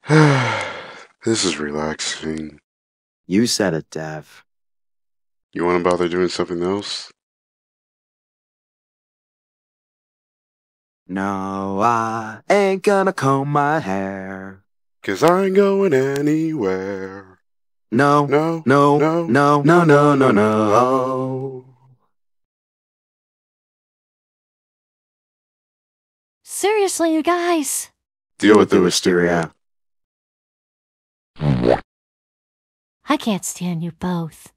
This is relaxing. You said it, Dev. You want to bother doing something else? No, I ain't gonna comb my hair. 'Cause I ain't going anywhere. No, No, no, no, no, no, no, no, no. Seriously, you guys. Deal with the wisteria. I can't stand you both.